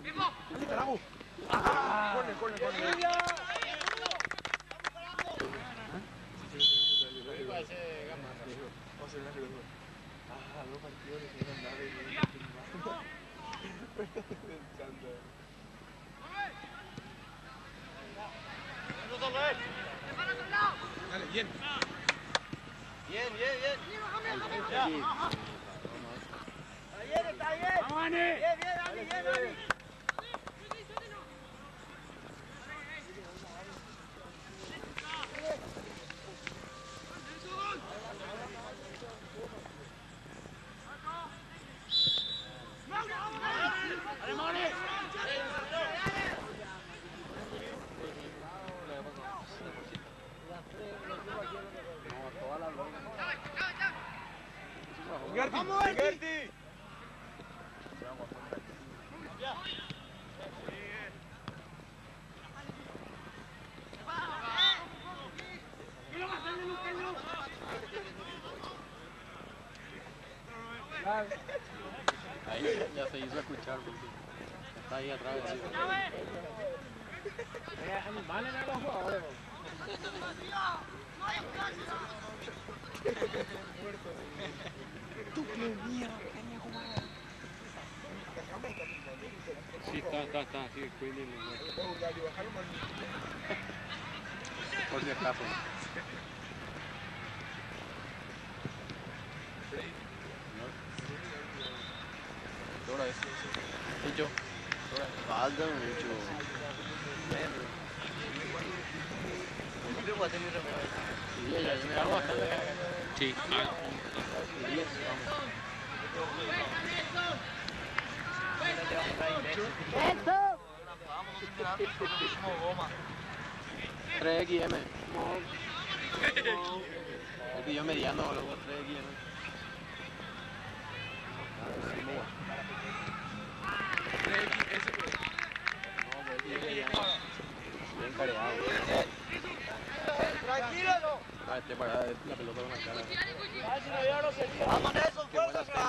¡Dale, carajo! ¡Corre! Dos partidos que no andaba Dale, bien. Bien. Está bien. ¡Vamos, Ani! Bien, Dani. ¡Vamos, Gerti! Ahí ya se hizo escuchar porque está ahí atrás. Animales a los jugadores. Tú qué mierda, Sí, está, sí, cuídenlo. Por si acaso. ¿Qué hora es? Dicho. Falta mucho. Sí, Tres XM. El video mediano, luego 3XM. Bien careado. Tranquilo. Este para la pelota con la cara. Vamos, Nelson, fuerza acá.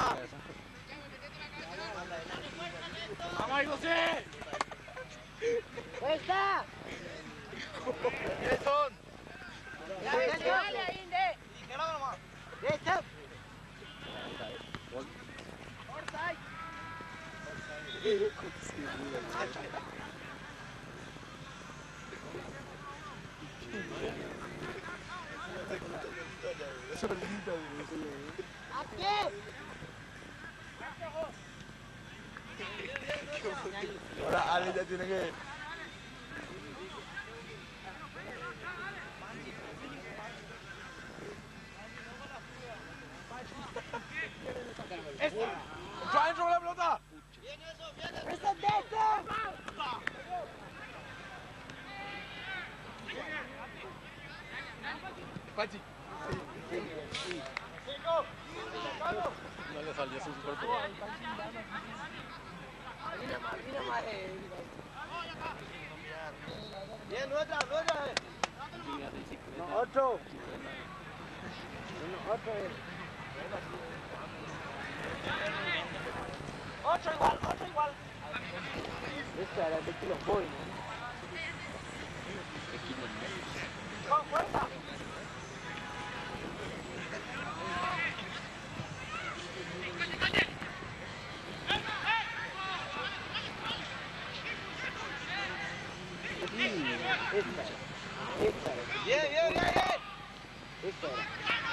¡Vamos ahí, José! ¡Fuerza! ¡Nelson! ¡Dale, Inde! ¡Dígelo nomás! ¡Listo! ¡Aquí! Ahora Ale ya tiene que... ¡Ya dentro con la pelota! ¡Viene eso, viene! ¡Eso es de esto! Pachi. No le salió su cuerpo. Bien, nuestra. No, otro. Otro igual. Este era el de Kilo Boy, ¿no? ¡Con fuerza! Esta. Bien. Esta era.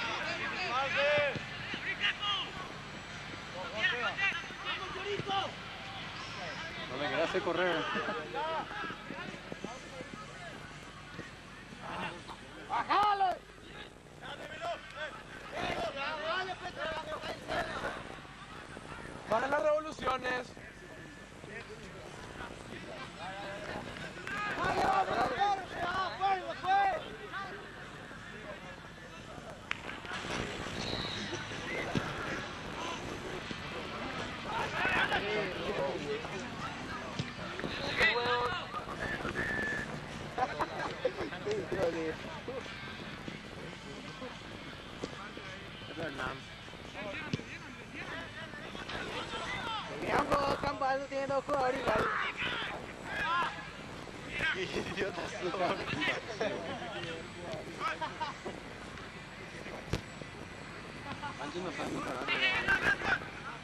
No me quería hacer correr. ¡Bájalo! ¡Van las revoluciones! Ambos campos tienen dos jugadores igual. Qué idiotas son. Antes no están disparando.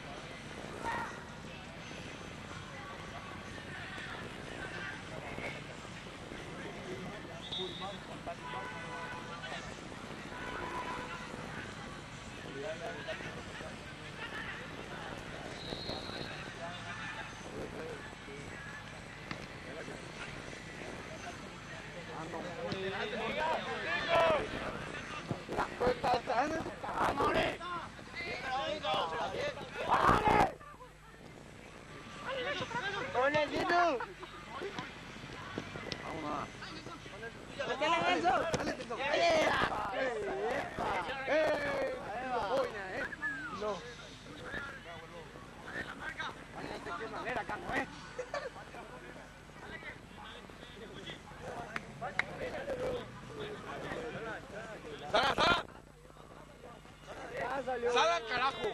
¡Salgan, carajo!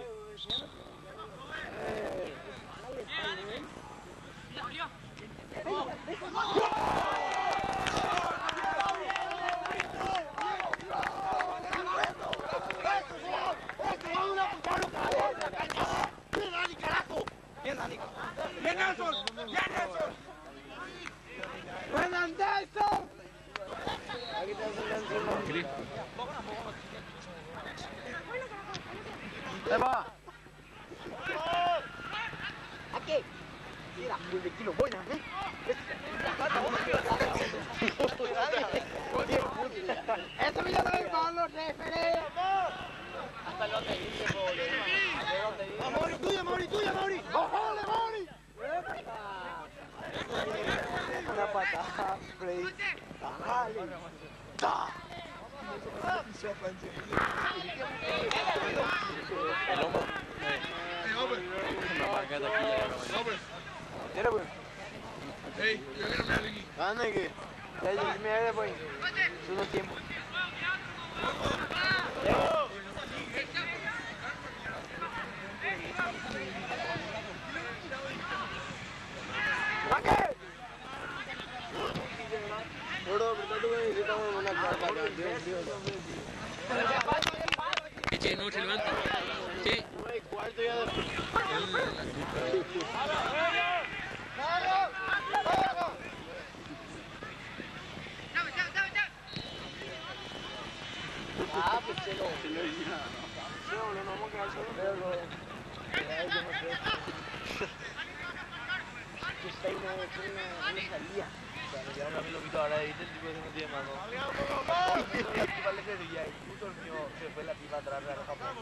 ¡Bien, Nelson! ¡Bien, Nelson! ¡Buenas, Nelson! ¡Epa! Aquí. Mira, muy de kilo, buena, ¿eh? ¡Eso me llama el malo, referee! Hasta el donde dice, Mauri, tuya, Mauri, tuya, Mauri. ¡Ojole, Mori! Una patada, Frey. El hombro. Una marca de aquí. Mira, pues. ¡Ey! Yo quiero ver aquí. Anda, que. Ya, yo me voy después. Es unos tiempos. Che, no se levanta. Che. Ah, pues se lo hice. No, no vamos a quedar solo. Que está ahí una salida. Ya un amigo quito ahora dice el tipo que no tiene mano. La tipa le sería y justo el mío se fue la tipa atrás de la Japón.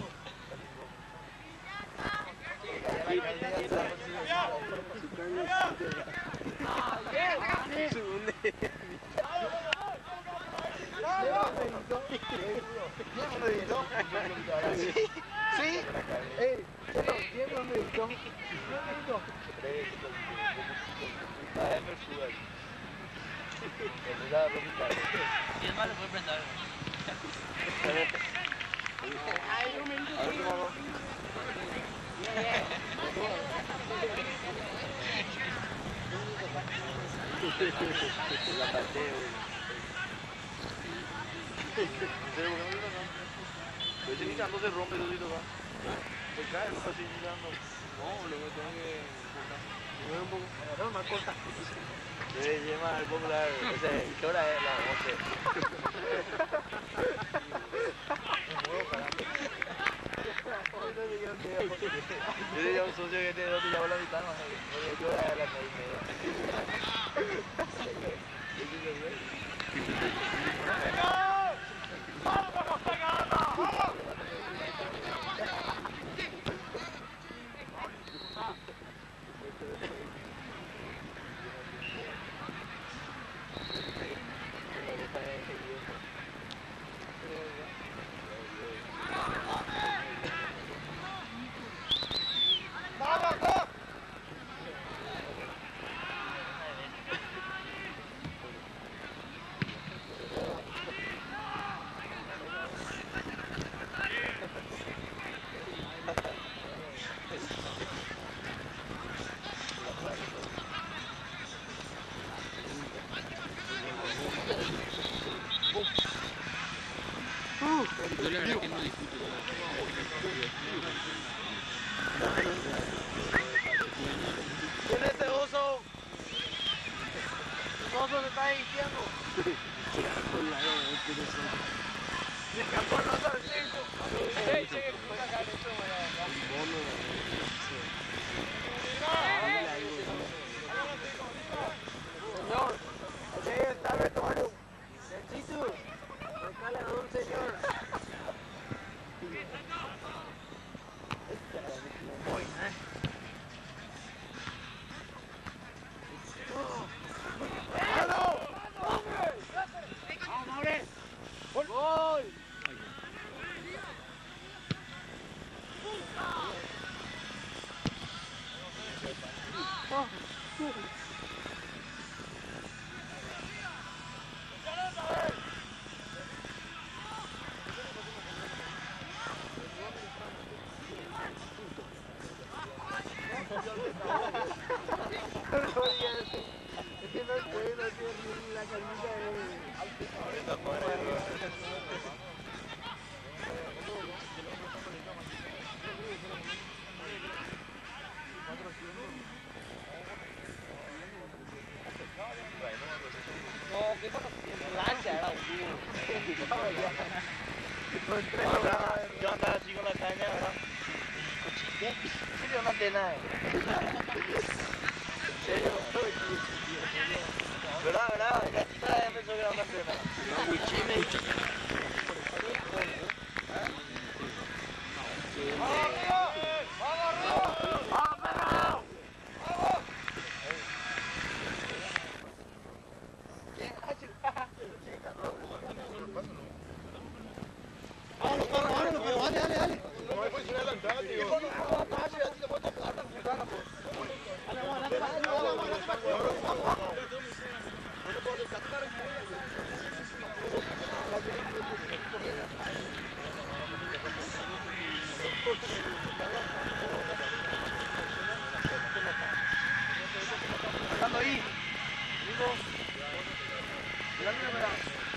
Sí, ey, ¿quién lo meditó? Y es malo, puede prender. La parte, pues si no se rompe, se cae, no así mirando. No, luego tengo que mueve un poco. No, más corta. Lleva el popular, ¿qué hora es? Las 11. Yo tenía un socio que te llama la mitad, no sé, ¿qué hora es? Las 9:30. Yo la verdad que no discuto. ¿Quién es este oso? Un oso se está diciendo. Se escapó el oso del circo. Ey, cheque, puta cara, esto, señor, ese está el vestuario. Necesito. Buscale a un señor. ¡Gol! Yo andaba así con la caña, ¿verdad? ¿Qué? Yo no tengo nada. ¿En serio? ¿Verdad, verdad? La chica ya empezó a ver una antena. Estando ahí, digo, mirá.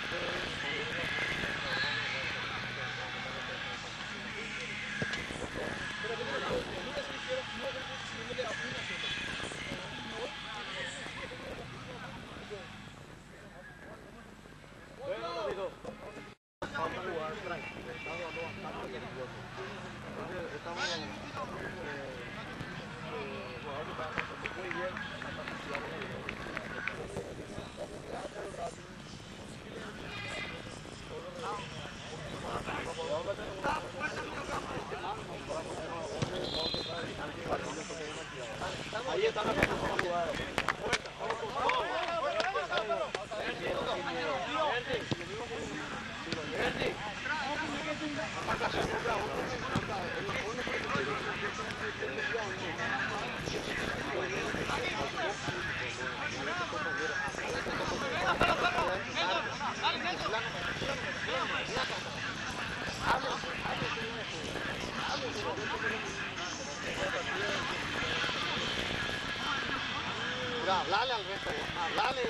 Ahí están las jugadas. Hablale al resto, hablale.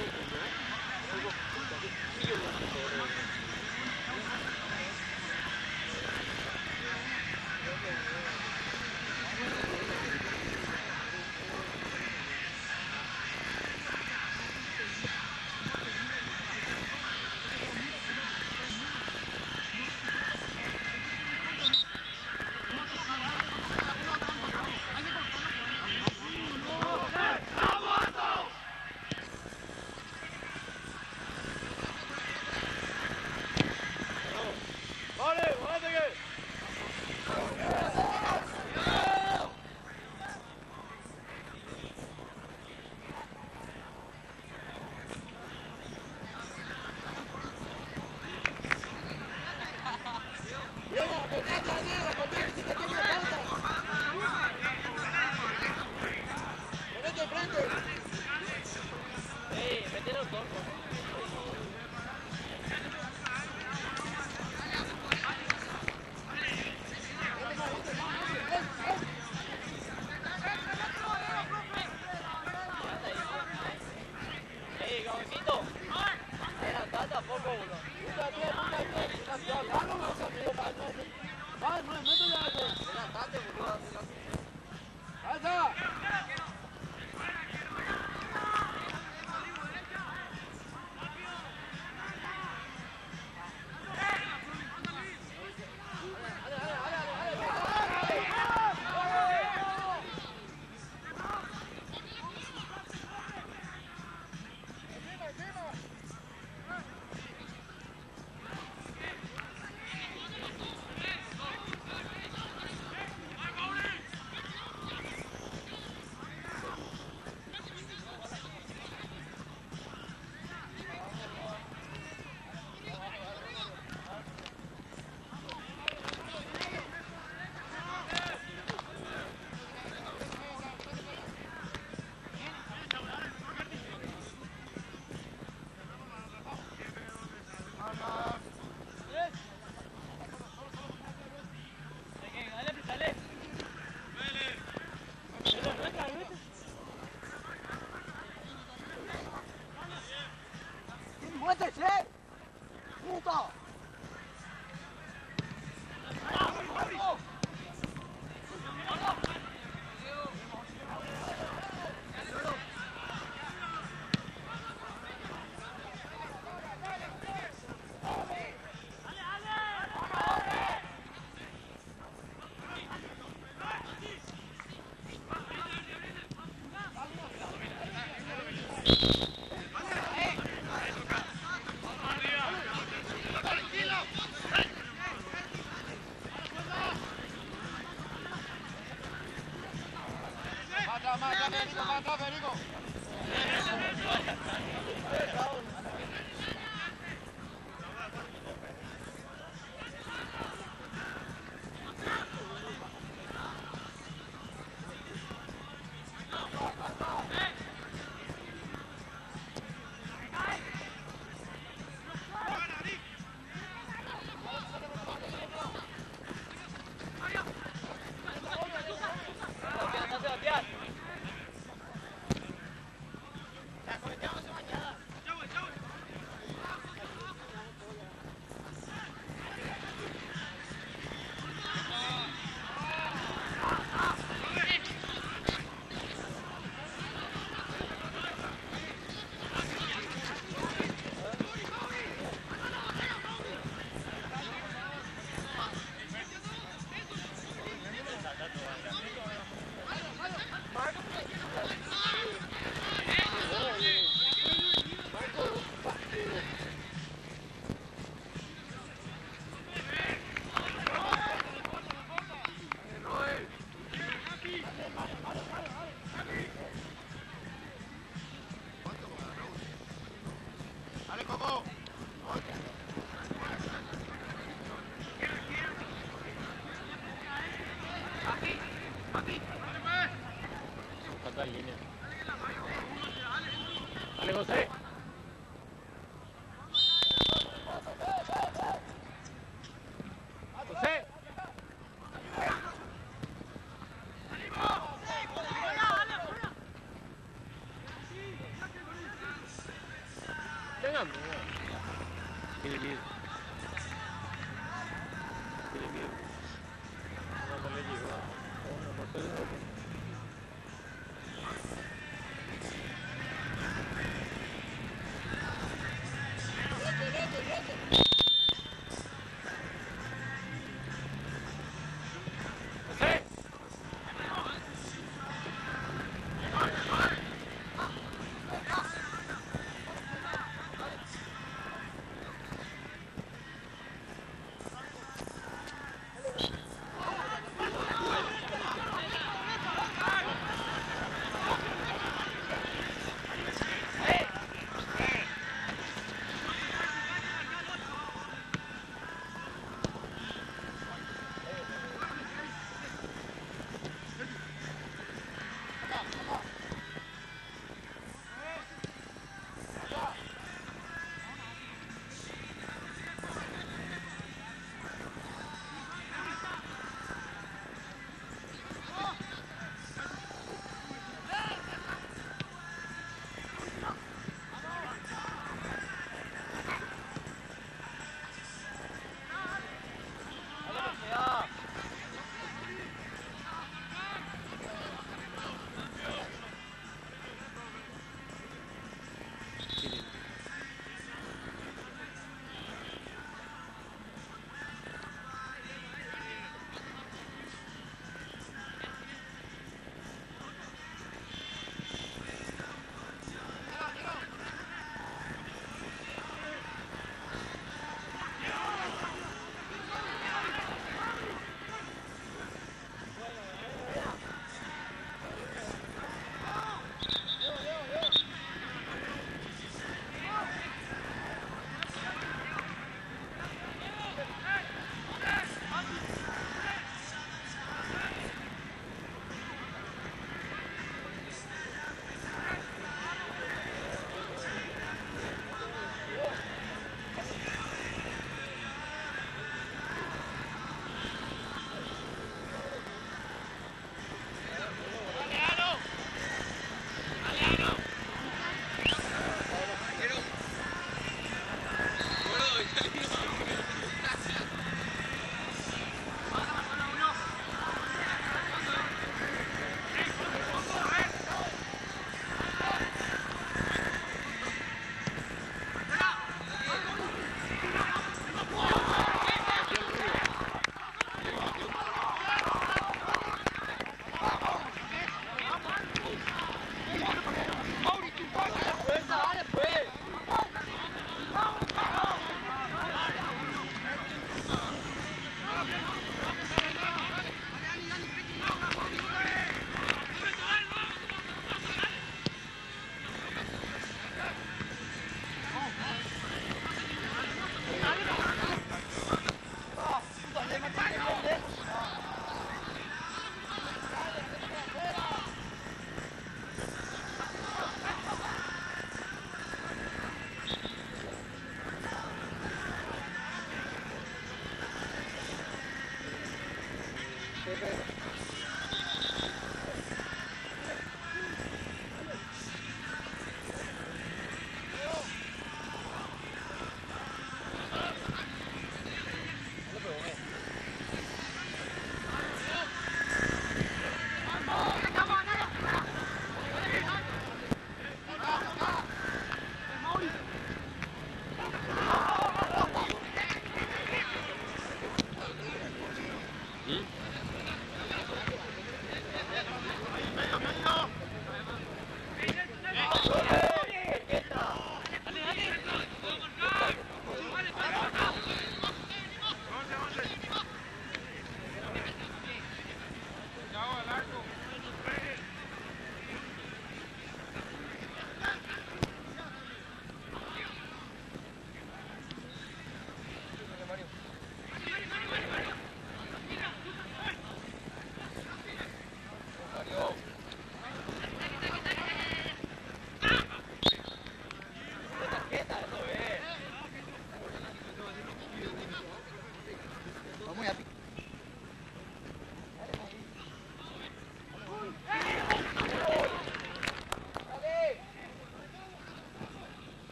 Hey, cabecito. Tampoco uno. ¡Muétese! ¡Puta! Mata, Federico. Dale, José. José. Tengan miedo. Tiene miedo. Tiene miedo. No le llegó.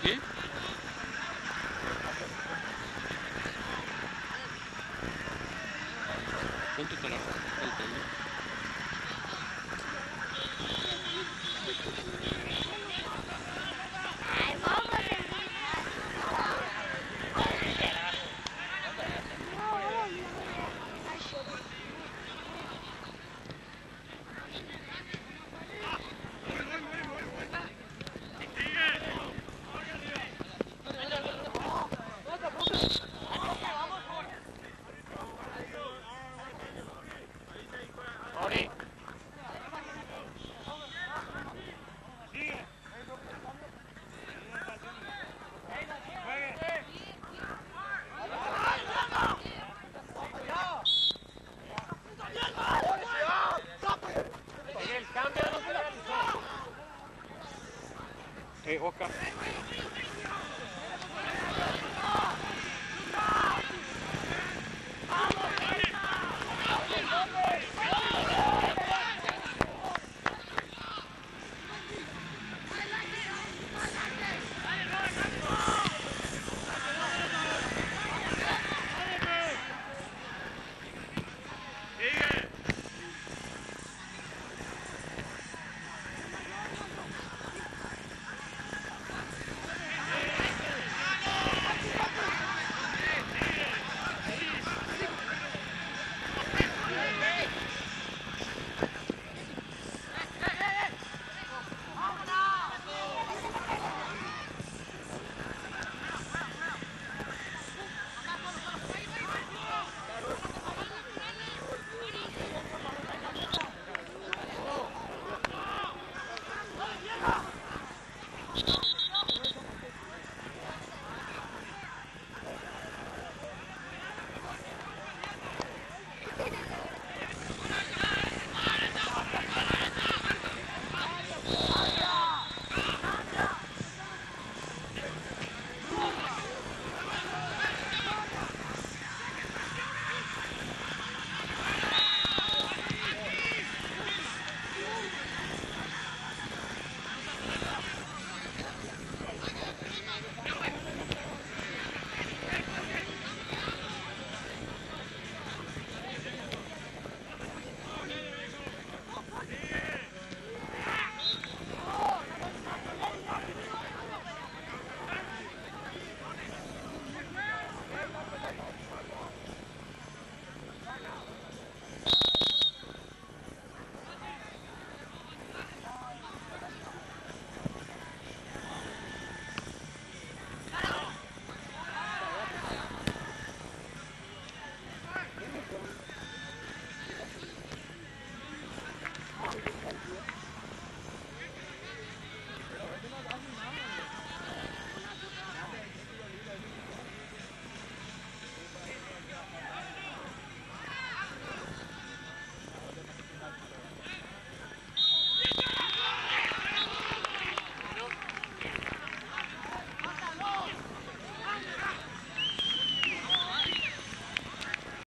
¿Qué? ¿Cuánto estará faltando? Oscar.